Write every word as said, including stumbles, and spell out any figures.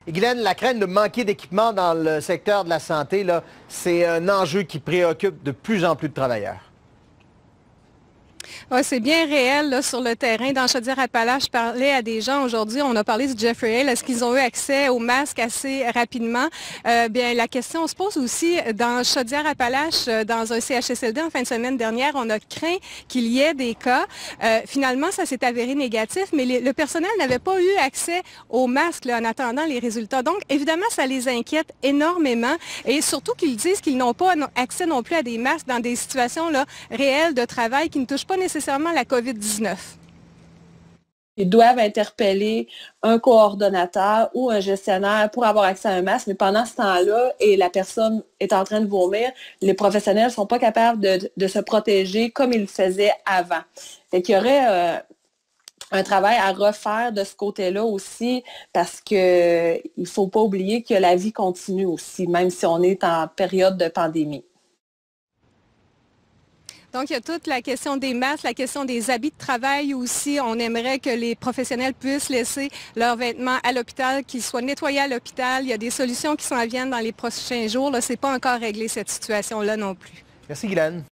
Et Guylaine, la crainte de manquer d'équipement dans le secteur de la santé, là, c'est un enjeu qui préoccupe de plus en plus de travailleurs. Oui, c'est bien réel là, sur le terrain. Dans Chaudière-Appalaches, je parlais à des gens aujourd'hui. On a parlé du Jeffrey Hill. Est-ce qu'ils ont eu accès aux masques assez rapidement? Euh, bien, la question se pose aussi dans Chaudière-Appalaches, dans un C H S L D en fin de semaine dernière. On a craint qu'il y ait des cas. Euh, finalement, ça s'est avéré négatif, mais les, le personnel n'avait pas eu accès aux masques là, en attendant les résultats. Donc, évidemment, ça les inquiète énormément. Et surtout qu'ils disent qu'ils n'ont pas accès non plus à des masques dans des situations là, réelles de travail qui ne touchent pas nécessairement la COVID dix-neuf. Ils doivent interpeller un coordonnateur ou un gestionnaire pour avoir accès à un masque, mais pendant ce temps-là, et la personne est en train de vomir, les professionnels ne sont pas capables de, de se protéger comme ils le faisaient avant. Fait qu'il y aurait euh, un travail à refaire de ce côté-là aussi, parce qu'il ne faut pas oublier que la vie continue aussi, même si on est en période de pandémie. Donc, il y a toute la question des masques, la question des habits de travail aussi. On aimerait que les professionnels puissent laisser leurs vêtements à l'hôpital, qu'ils soient nettoyés à l'hôpital. Il y a des solutions qui s'en viennent dans les prochains jours. Ce n'est pas encore réglé, cette situation-là non plus. Merci, Guylaine.